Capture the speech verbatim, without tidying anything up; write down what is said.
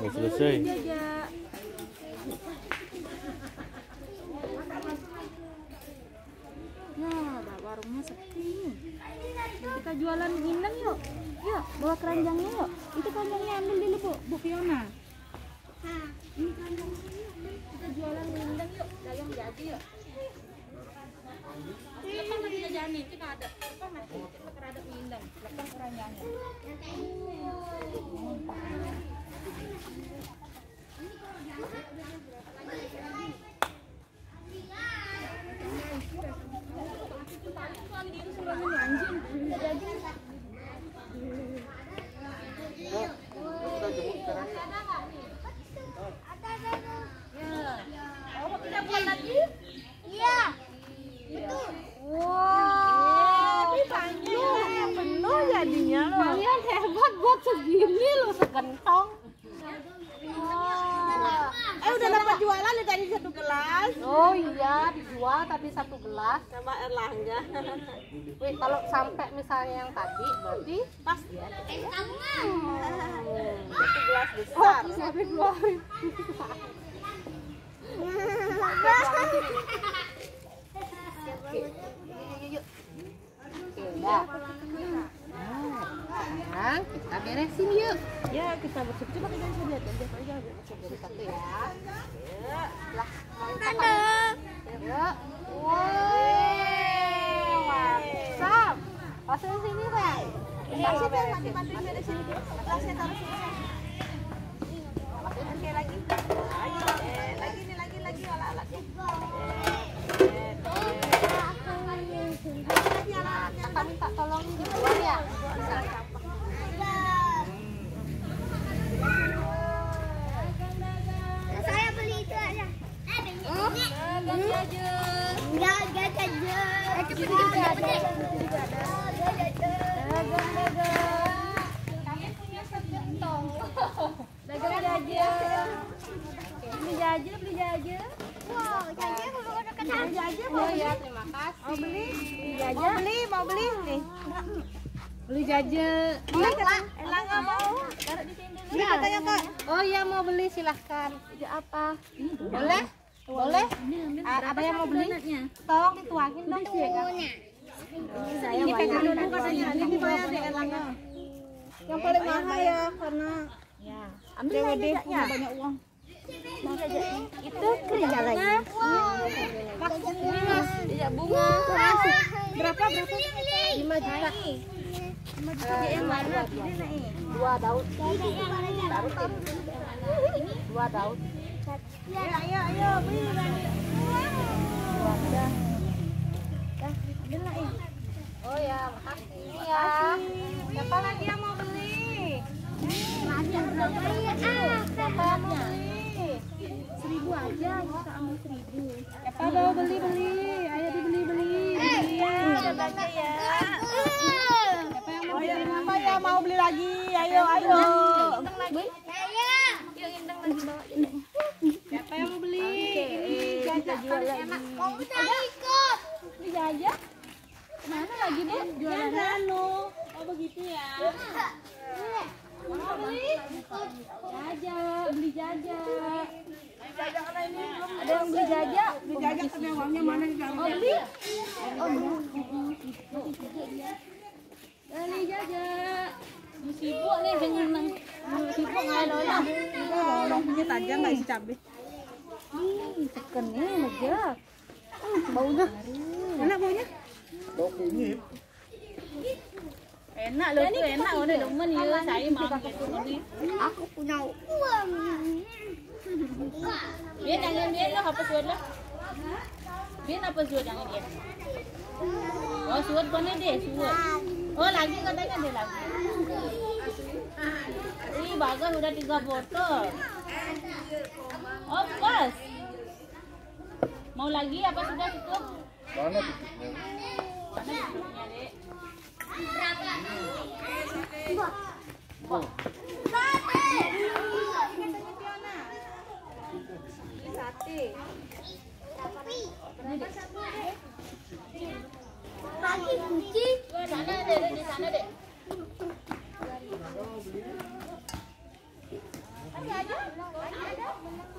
Udah selesai. Nah, warungnya sepi. Kita jualan gendang yuk. Yuk, bawa keranjangnya yuk. Itu keranjangnya ambil dulu, Bu. Bu Fiona. Ini keranjangnya yuk. Kita jualan gendang yuk. Dagang jadi yuk. Lepas lagi jajanin, kita ada. Lepas masih kita keradap gendang. Lepas keranjangnya. Kalian hebat buat segini loh, segentong. Eh udah dapat jualan nih tadi satu gelas. Oh iya, dijual tapi satu gelas Sama Erlangga. Wih, kalau sampai misalnya yang tadi berarti Pas ya. satu gelas besar. Oh, sampai keluarin. Oke, udah. Sekarang kita beresin yuk. Ya kita bersih coba kita lihat aja aja Jadi satu ya. Lah, mantap. Yuk. Wow, mantap. Pasang sini, Bang. Kita mau beresin. bantuin beresin itu. Gelasnya taruh sini. Oke lagi. Lagi eh, lagi nih lagi lagi alat-alatnya. Kakak minta tolong di luar ya. Bisa. Saya beli itu aja. Eh, beli. Ganti aja. Enggak, enggak aja. Eh, cepet Juga cepet ada. cepet. Juga ada. Dagang, dagang. Kalian punya segentong. Dagang jajan. Beli jajan, beli jajan. Wow, jadi aku udah kenal. Beli jajan. Oh ya, terima kasih. Mau beli? Beli Mau jajan. beli, mau beli nih. Beli jajan. Beli kan? Erlangga mau. Taruh di sini dulu. Beli katanya Kak. Oh iya, mau beli silahkan. Ide apa? Boleh? Boleh? Ah, ada yang mau beli? Tolong dituangin dong. Ini pegang dulu katanya. Ini dibayar di Erlangga. Yang paling mahal ya karena Ya. D W D punya banyak uang. Itu kerja lagi. Mas, ini Mas. Iya, bunga. Berapa berapa? lima juta. lima juta yang mana? Dua daun. Taruh sini. Dua daun. Ya, ayo ayo beli berani. Dua dah. Dah, ambil lah ini. Oh ya, makasih ya. Siapa lagi yang mau beli? Siapa yang mau beli? Seribu aja, kita ambil seribu. Siapa mau beli beli? Ayo dibeli beli. Iya, Ada banyak ya. siapa yang mau Oh beli? ya, apa ya mau beli lagi? Ayo ayo. Siapa yang mau beli? Ini jajan paling enak. Mau ikut. Beli jajan? Mana lagi Bu? Jualan anu. Oh begitu ya. Mau beli? Jajan, beli jajan. Jajak apa ini? Ada yang beli jajan? Beli jajak tapi uangnya mana di dalam? Mau beli? Oh iya. Beli jajan. Sibuk nih dengan sibuk nggak ada orang. Oh, orang punya tajam nggak isi cabai. Ih, chicken nih aja. Baunya. Enak baunya? Enak loh tuh, enak udah demen ya saya makan gitu tadi. Aku punya uang. Dia jangan dia lah apa suat lah. Dia apa suat jangan dia. Oh suat mana deh suat. Oh lagi katanya dia lagi. Ih bagus udah tiga botol. Oh pas. Mau lagi apa sudah cukup? Mana tuh? Mana cukupnya dek? Sate. Lagi kucing. Di sana dek, di sana dek. Kasih aja ada. Ada.